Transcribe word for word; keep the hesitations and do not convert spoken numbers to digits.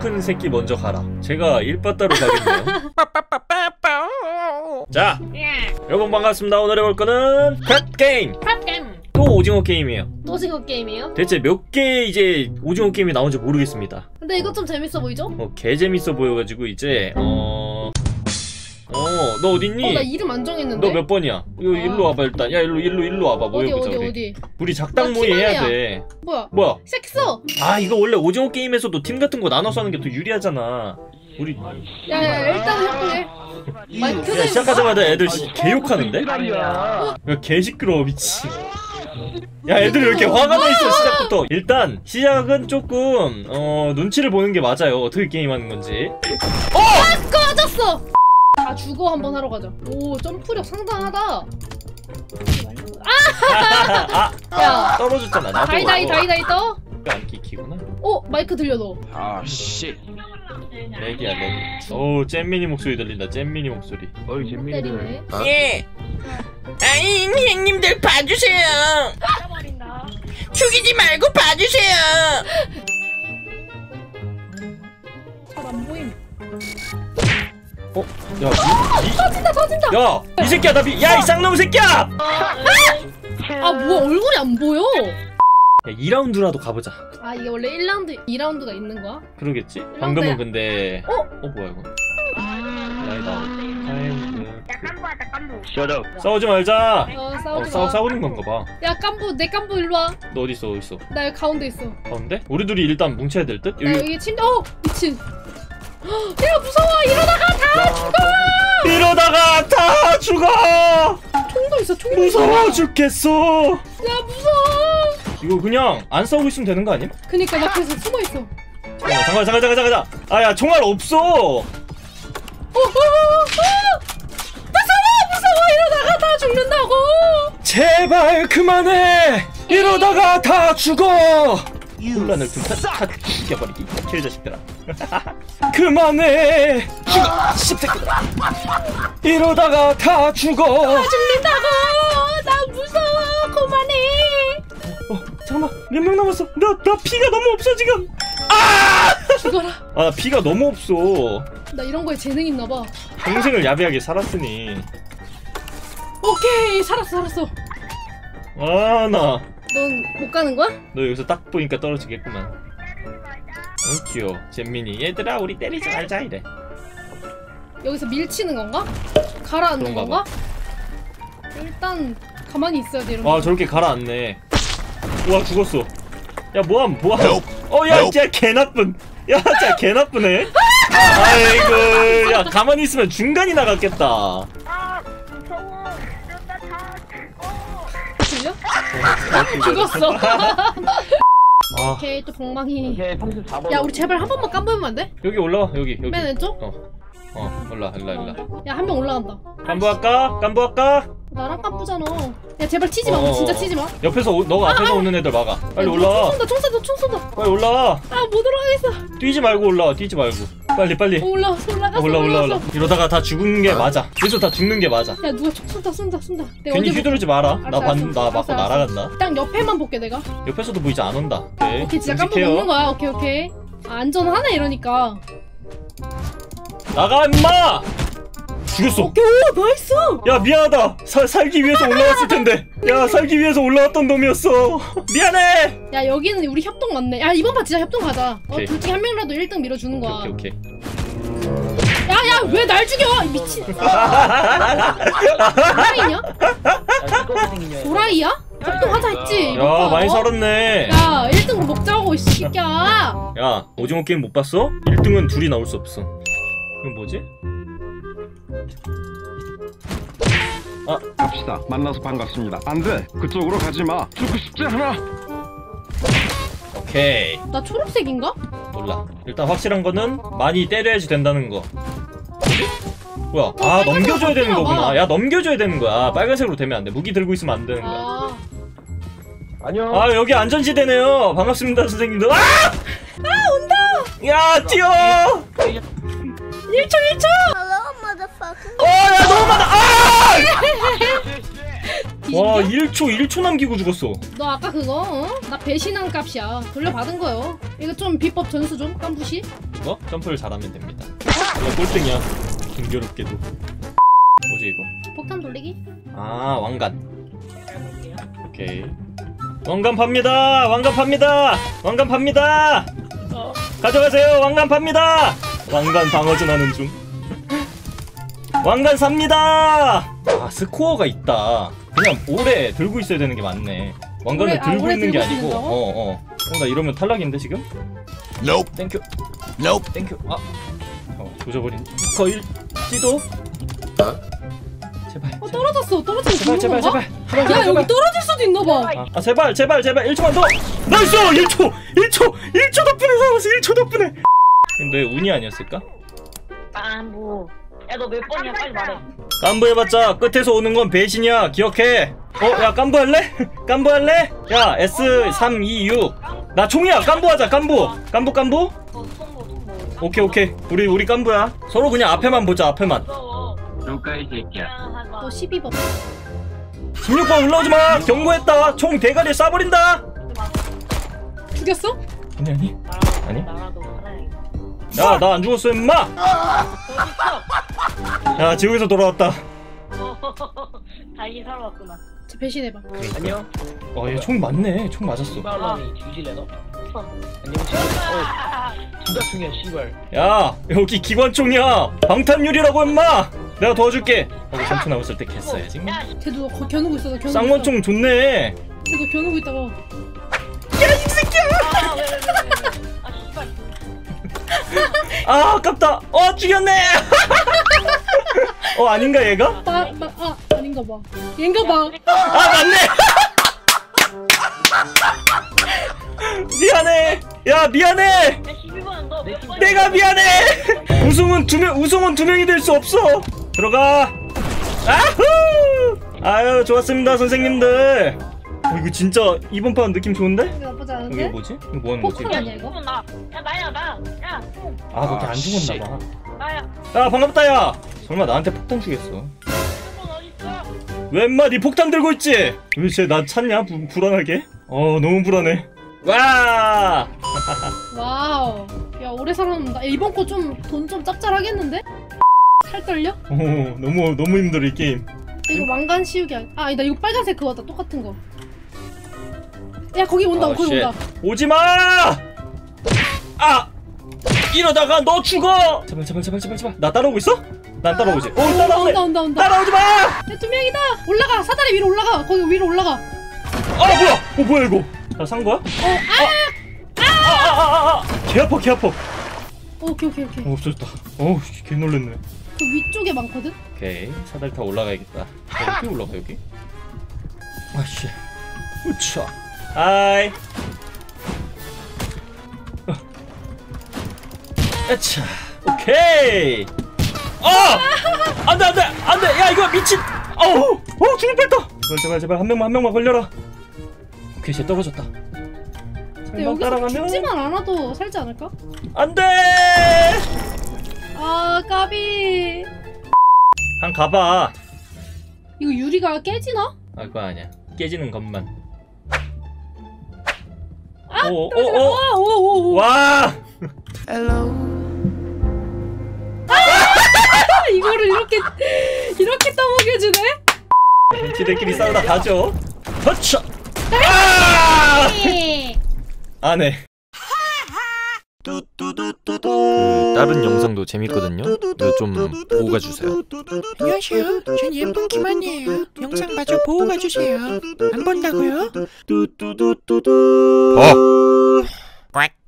큰 새끼 먼저 가라. 제가 일바따로 가겠네요. 자, 여러분 반갑습니다. 오늘 해볼 거는 크랩 게임. 크랩 게임. 또 오징어 게임이에요. 또 오징어 게임이에요? 대체 몇 개 이제 오징어 게임이 나온지 모르겠습니다. 근데 이거 좀 재밌어 보이죠? 어, 개 재밌어 보여가지고 이제 어... 어, 너 어딨니? 어, 나 이름 안 정했는데? 너 몇 번이야? 이거 아. 일로 와봐 일단. 야 일로 일로 일로 와봐. 어디 모여보자 어디 우리. 어디? 우리 작당 모의 해야 돼. 뭐야? 뭐야? 시작했어! 아 이거 원래 오징어 게임에서도 팀 같은 거 나눠서 하는 게 더 유리하잖아. 우리 야야 일단 협동해. 마이크 야 켜져 시작하자마자 애들 시, 개욕하는데? 야 개 시끄러워 미친. 야 애들 왜 이렇게 화가 나 있어 시작부터. 일단 시작은 조금 어 눈치를 보는 게 맞아요. 어떻게 게임하는 건지. 어! 아! 꺼졌어! 다 죽어 한번 하러 가자. 오 점프력 상당하다. 아! 야 떨어졌잖아. 나도 다이다이 다이다이 떠? 안 끼키구나. 어 마이크 들려 너. 아 씨. 렉이야 렉. 오 잼민이 목소리 들린다. 잼민이 목소리. 어이 때리네. 재민이들. 예. 아이 형님들 봐주세요. 죽이지 말고 봐주세요. 잘 안 보임. 어? 야 이, 이, 터진다 터진다. 야! 이 새끼야 나 비.. 야 이 쌍놈 새끼야! 아 뭐야 얼굴이 안 보여? 야 이 라운드라도 가보자. 아 이게 원래 일 라운드 이 라운드가 있는 거야? 그러겠지? 라운드야. 방금은 근데 어? 어 뭐야 이거. 라이다 타임 Shut up. 싸우지 말자. 어 어, 싸우지 싸우, 마. 싸우는 건가 봐. 야 깐부 내 깐부 일로 와. 너 어딨어 어딨어? 나 여기 가운데 있어. 가운데? 우리 둘이 일단 뭉쳐야 될 듯? 나 여기 여기 침대. 어 미친. 야 무서워 이러다가 다 죽어. 이러다가 다 죽어! 총도 있어 총도 무서워 있어. 죽겠어. 야 무서워. 이거 그냥 안 싸우고 있으면 되는 거 아님? 그니까 나 그래서 숨어 있어. 잠깐 잠깐 잠깐 잠깐 잠깐. 아야 총알 없어. 어, 어, 어, 어! 무서워 무서워 이러다가 다 죽는다고. 제발 그만해. 이러다가 다 죽어. 혼란을 틈타 다 죽여버리기 개자식들아. 그만해. 죽어 씹새끼들아. 이러다가 다 죽어. 다 죽는다고. 나 무서워 그만해. 어 잠깐만 몇 명 남았어. 나, 나 피가 너무 없어 지금. 아! 죽어라. 아 피가 너무 없어. 나 이런 거에 재능 있나 봐. 평생을 야비하게 살았으니. 오케이 살았어 살았어. 아 나. 넌 못 가는 거야? 너 여기서 딱 보니까 떨어지겠구만. 응 귀여워 잼민이. 얘들아 우리 때리지 말자 이래. 여기서 밀치는 건가? 가라앉는 그런가 건가? 일단 가만히 있어야 돼 이러면. 아 저렇게 가라앉네. 우와 죽었어. 야 뭐함 뭐함. 어야 진짜 개나쁜. 야 진짜 개나쁘네. 아이고 야 가만히 있으면 중간이 나갔겠다. 들려? 아, 죽었어. 아 오케이 또 엉망이. 오케이 삼십사 번. 야 우리 제발 한 번만 깐보면 안 돼? 여기 올라와 여기 여기. 맨 왼쪽? 어. 어 올라 올라 올라. 야 한 명 올라간다. 깐부할까? 깐부할까? 나랑 깐부잖아. 야 제발 치지 마. 어, 진짜 어. 치지 마. 옆에서 오, 너가 앞에서 오는 애들 막아. 빨리 올라와. 총 쏜다 총 쏜다 총 쏜다. 빨리 올라와. 아 못 올라가겠어. 뛰지 말고 올라와. 뛰지 말고. 빨리 빨리. 어, 올라왔어 올라갔어. 올라 올라 올라. 올라갔어. 이러다가 다 죽는 게 맞아. 여기서 다 죽는 게 맞아. 야 누가 총 쏜다 쏜다 쏜다. 내가 괜히 어디 휘두르지 마라. 나 알았어, 반, 알았어. 나 맞고 알았어, 알았어. 날아간다. 딱 옆에만 볼게 내가. 옆에서도 보이지 않는다. 오케이. 오케이 진짜 깐부 끔찍해요. 먹는 거야. 오케이 오케이. 아, 안전하네 이러니까. 나가 임마. 죽였어. 오케이 오 나이스. 야 미안하다. 사, 살기 위해서 올라왔을 텐데. 야 살기 위해서 올라왔던 놈이었어. 미안해. 야 여기는 우리 협동 맞네. 야 이번 판 진짜 협동 가자. 어, 오케이. 둘 중에 한 명이라도 일 등 밀어주는 거야. 오케이 오케이. 야야 왜 날 죽여? 이 미친. 도라이냐? 도라이야? 협동하자 했지. 이번 야 판. 많이 어? 살았네. 야 일 등 먹자고 이 새끼야. 야 오징어 게임 못 봤어? 일 등은 둘이 나올 수 없어. 이건 뭐지? 아 갑시다. 만나서 반갑습니다. 안돼. 그쪽으로 가지마. 죽고 싶지 않아. 오케이. 나 초록색인가? 몰라. 일단 확실한 거는 많이 때려야지 된다는 거. 뭐야? 아 빨간색으로 넘겨줘야 되는 바뀌나 거구나. 봐. 야 넘겨줘야 되는 거야. 아, 빨간색으로 되면 안 돼. 무기 들고 있으면 안 되는 거야. 아, 안녕. 아 여기 안전지대네요. 반갑습니다 선생님들. 아! 아 온다. 야 뛰어. 일 초 일 초. 어야 너무 많아. 아! 와 뒤진겨? 일 초 일 초 남기고 죽었어. 너 아까 그거 어? 나 배신한 값이야. 돌려받은 거요. 이거 좀 비법 전수 좀 깜부시. 이거 점프를 잘하면 됩니다. 이거 꼴등이야. 공교롭게도. 뭐지 이거? 폭탄 돌리기? 아 왕관. 오케이. 왕관 팝니다. 왕관 팝니다. 왕관 팝니다. 가져가세요. 왕관 팝니다. 왕관 방어전 하는 중. 왕관 삽니다. 아 스코어가 있다. 그냥 오래 들고 있어야 되는 게 맞네. 왕관을 오래- 아, 들고 오래 있는 게 들고 아니고. 있는다고? 어어. 어. 어, 나 이러면 탈락인데 지금? Nope. 땡큐. Nope. 땡큐. 아. 어 조져버린. 거일 지도. 제발. 어 떨어졌어. 떨어지면 제발 죽는 제발 건가? 제발. 제발 야 제발. 여기 떨어질 수도 있나봐. 아, 아 제발 제발 제발 일 초만 더. 나이스. 일 초 일 초 일 초 덕분에 살았어. 일 초 덕분에. 근데 운이 아니었을까? 깐부. 야 너 몇 번이야? 빨리 말해. 깐부 해봤자 끝에서 오는 건 배신이야. 기억해. 어? 야 깐부 할래? 깐부 할래? 야 에스 삼 이 육. 나 총이야. 깐부 하자. 깐부. 깐부 깐부? 어, 통보 통보. 오케이 오케이. 우리 우리 깐부야. 서로 그냥 앞에만 보자. 앞에만. 무서워. 누가 이 새끼야? 너 십이 번. 십육 번 올라오지 마. 경고했다. 총 대가리에 쏴버린다. 죽였어? 아니 아니. 나라도 아니? 나라도 살아야겠다. 야 나 안 죽었어 임마. 야 지옥에서 돌아왔다. 다행히 살아왔구나. 저 배신해봐. 안녕. 어얘 총 맞네. 총 맞았어. 씨발놈이 뒤질래 너? 안녕 씨발. 어. 누가 총이야 씨발. 야 여기 기관총이야. 방탄유리라고 임마. 내가 도와줄게. 하고 삼초 남았을 때 캤어야지. 야, 쟤도 너 거- 겨누고 있어. 너 겨누고 쌍권총 좋네. 있어. 쟤도 겨누고 있다고. 아, 왜, 왜, 왜, 왜, 왜. 아, 씨발. 아 아깝다. 어 죽였네. 어 아닌가 얘가? 마, 마, 아 아닌가 봐. 얘인가 봐. 아 맞네. 미안해. 야 미안해. 야, 십이 번 너 몇 번? 내가 미안해. 우승은 두 명, 우승은 두 명이 될 수 없어. 들어가. 아후. 아유 좋았습니다 선생님들. 어, 이거 진짜 이번 판 느낌 좋은데? 이거 나쁘지 이게 않은데? 뭐지? 이거 뭐 하는 거지? 포크로 야, 아니야, 이거? 이거 나. 야, 나야, 나. 야, 총. 아 거기 안 아, 죽었나 봐. 나야. 야 반갑다 야. 설마 나한테 폭탄 주겠어? 한번 어딨어? 왜 인마 니 폭탄 들고 있지? 왜 쟤 나 찾냐? 부, 불안하게? 어 너무 불안해. 와. 와우. 야 오래 살았는다. 야, 이번 거 좀 돈 좀 짭짤하겠는데? 살 떨려? 오 너무 너무 힘들어 이 게임. 이거 왕관 씌우기 아니- 아 아니다 이거 빨간색 그거다 똑같은 거. 야 거기 온다 아, 거기 쉣. 온다. 오지 마. 아 이러다가 너 죽어. 제발 제발 제발 제발 제발. 나 따라오고 있어? 난 따라오지. 오 따라오네. 온다 온다 온다. 따라오지 마. 야 두 명이다. 올라가 사다리 위로 올라가. 거기 위로 올라가. 아 뭐야? 어 뭐야 이거? 나 산 거야? 어 아. 아아아아 개 아파 개 아파. 오케이 오케이 오케이. 어, 없어졌다. 어우 개 놀랬네. 그 위쪽에 많거든. 오케이 사다리 타고 올라가야겠다. 어떻게 올라가 여기? 아씨. 우차. 하이. 어. 아차. 오케이. 아! 안돼 안돼 안돼. 야 이거 미친. 어우 어 죽을 뻔했다. 제발 제발 제발 한 명만 한 명만 걸려라. 오케이 쟤 떨어졌다. 근데 설마 여기서 따라가면 죽지만 않아도 살지 않을까? 안돼. 아 까비. 한 가봐. 이거 유리가 깨지나? 아 그거 아니야. 깨지는 것만. 아, 오오오. 오오오. 와. 아, 이거를 이렇게 이렇게 떠먹여주네? 지들끼리 싸우다 가죠. 터쳐. 아! 안해. 그 다른 영상도 재밌거든요. 이거 좀 보고 가주세요. 안녕하세요. 전 예쁜 김한이에요. 영상 마저 보고 가주세요. 안 본다고요? 어. 꽉.